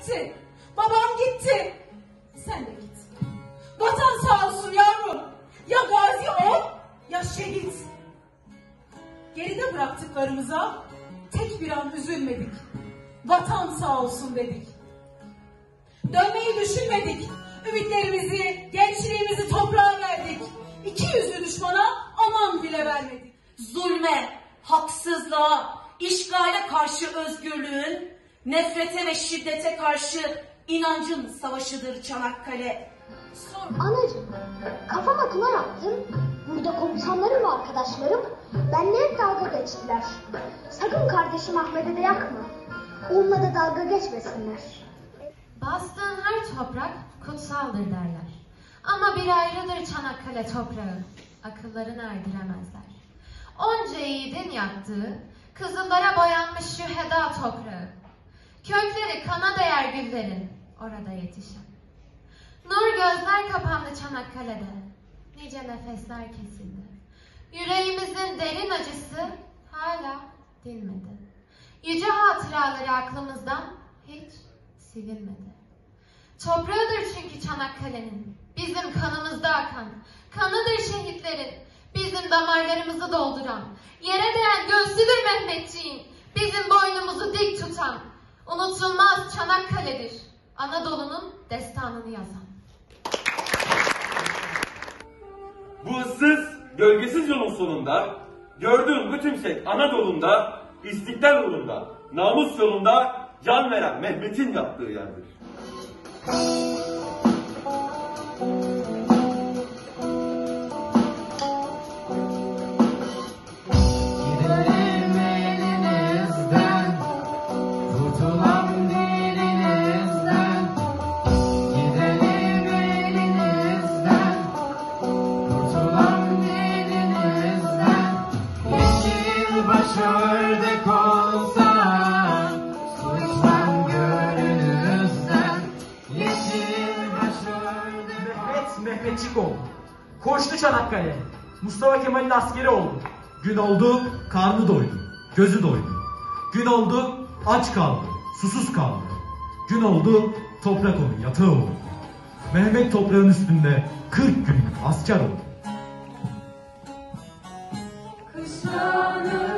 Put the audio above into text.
gitti. Babam gitti. Sen de git. Vatan sağ olsun yavrum. Ya gazi ol ya şehit. Geride bıraktıklarımıza tek bir an üzülmedik. Vatan sağ olsun dedik. Dönmeyi düşünmedik. Ümitlerimizi, gençliğimizi toprağa verdik. İki yüzlü düşmana aman bile vermedik. Zulme, haksızlığa, işgale karşı özgürlüğün, nefrete ve şiddete karşı inancın savaşıdır Çanakkale. Anacığım, kafama kılar attın. Burada komutanlarım ve arkadaşlarım benimle hep dalga geçtiler. Sakın kardeşim Ahmet'e de yakma. Onunla da dalga geçmesinler. Bastığın her toprak kutsaldır derler. Ama bir ayrıdır Çanakkale toprağı. Akıllarını erdiremezler. Onca yiğidin yaktığı, kızıllara boyanmış şüheda toprağı. Kökleri kana değer güllerin, orada yetişen. Nur gözler kapandı Çanakkale'de. Nice nefesler kesildi. Yüreğimizin derin acısı hala dinmedi. Yüce hatıraları aklımızdan hiç silinmedi. Toprağıdır çünkü Çanakkale'nin, bizim kanımızda akan. Kanıdır şehitlerin, bizim damarlarımızı dolduran. Yere değen göğsüdür Mehmetçiğin, bizim boynumuzu dik tutan. Unutulmaz Çanakkale'dir, Anadolu'nun destanını yazan. Bu ıssız, gölgesiz yolun sonunda, gördüğün bu tümsek Anadolu'nda, istiklal uğrunda, namus yolunda can veren Mehmet'in yaptığı yerdir. Mehmetçik oldu. Koştu Çanakkale. Mustafa Kemal'in askeri oldu. Gün oldu, karnı doydu, gözü doydu. Gün oldu, aç kaldı, susuz kaldı. Gün oldu, toprak onu yatağı oldu. Mehmet toprağın üstünde 40 gün asker oldu. Kışlanır